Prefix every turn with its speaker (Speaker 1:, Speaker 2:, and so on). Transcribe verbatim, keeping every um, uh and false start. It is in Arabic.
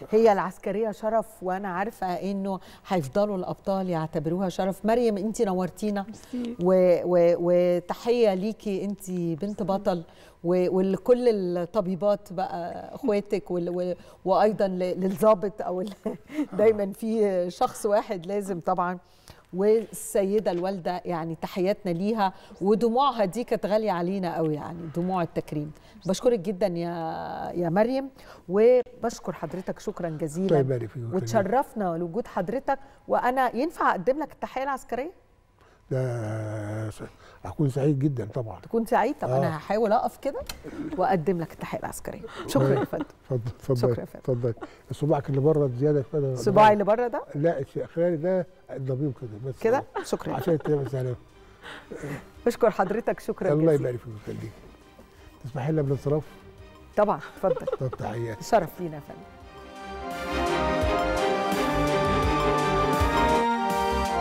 Speaker 1: هي العسكريه شرف، وانا عارفه انه هيفضلوا الابطال يعتبروها شرف. مريم انت نورتينا، وتحيه ليكي، انت بنت بطل، ولكل الطبيبات بقى اخواتك، وايضا للضابط او دايما في شخص واحد لازم طبعا، والسيده الوالده يعني تحياتنا ليها، ودموعها دي كانت غاليه علينا قوي، يعني دموع التكريم. بشكرك جدا يا يا مريم، وبشكر حضرتك شكرا جزيلا، وتشرفنا لوجود حضرتك. وانا ينفع اقدم لك التحيه العسكريه؟
Speaker 2: ده هكون سعيد جدا طبعا.
Speaker 1: تكون سعيد؟ طب آه. انا هحاول اقف كده واقدم لك التحيه العسكريه. شكرا يا فندم.
Speaker 2: اتفضل اتفضل.
Speaker 1: شكرا يا فندم.
Speaker 2: اتفضل. صباعك اللي بره زياده كده.
Speaker 1: صباعي اللي بره ده؟
Speaker 2: لا الاخراني ده الضبيب كده بس
Speaker 1: كده. شكرا
Speaker 2: عشان تبقى سلام.
Speaker 1: بشكر حضرتك شكرا جزيلا.
Speaker 2: الله يبارك فيك ويخليك. تسمحي لنا بالانصراف؟
Speaker 1: طبعا اتفضل.
Speaker 2: طب تحياتي.
Speaker 1: شرف لينا يا فندم.